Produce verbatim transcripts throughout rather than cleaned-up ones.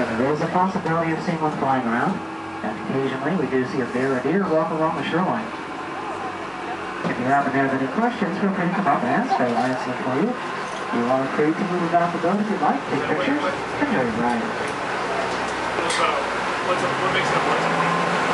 So there is a possibility of seeing one flying around, and occasionally we do see a bear or deer walk along the shoreline. If you happen to have any questions, feel free to come up and ask. I'll answer them for you. You are free to move about the boat if you'd like, take pictures, and enjoy your ride. What's up? What's up? What makes it up? What's up?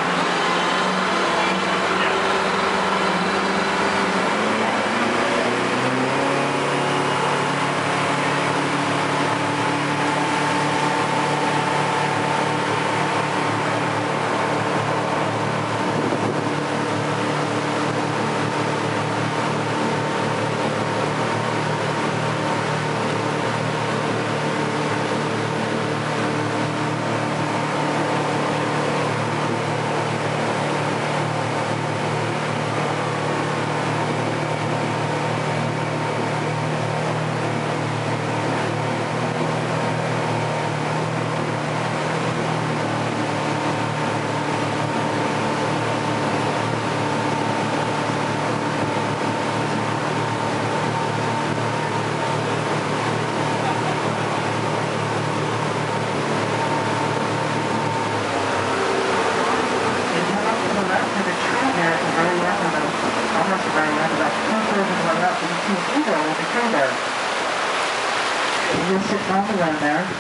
You're sitting on the run there. On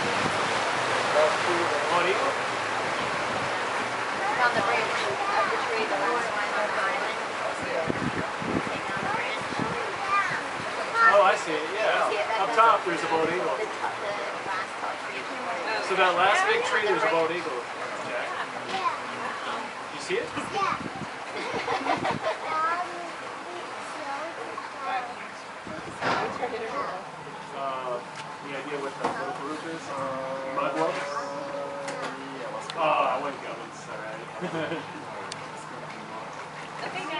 Eagle? On the branch of the tree, the last one on the island. Oh, I see it, yeah. Up top there's a bald eagle. So that last big tree, there's a bald eagle, Jack. You see it? Uh, any idea what the little group is? Mudwells? Oh, I wouldn't go. It's alright.